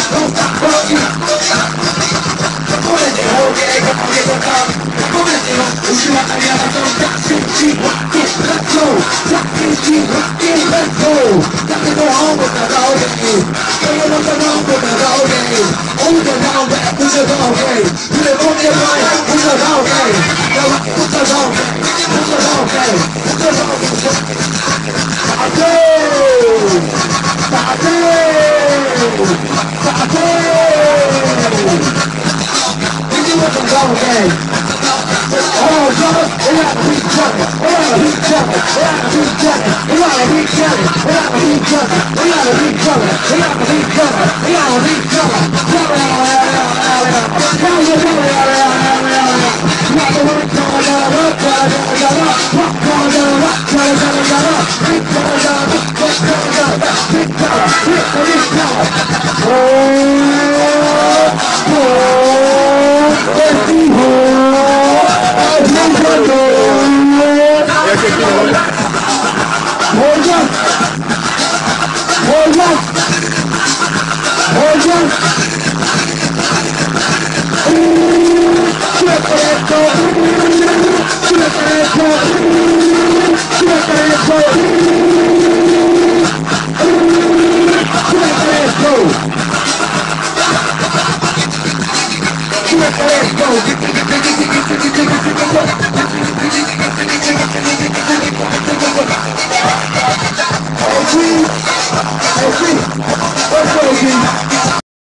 don't stop working. Come on, they hold it, come on, get the car. Come on, they hold, who's your man, yeah, don't stop, keep rocking, let's go. Rocking, keep rocking, let's go. Got to go home with the road game. Don't want to run with the road game. Hold the round back, who's the road game? You live on your mind, who's the road game? Who's the road game? Who's the road game? Who's the road game? Oh, brother, we gotta be jumping, we gotta be jumping, we gotta be jumping, we gotta be jumping, we gotta be jumping, we gotta be jumping, we gotta be jumping, we gotta be jumping, Go!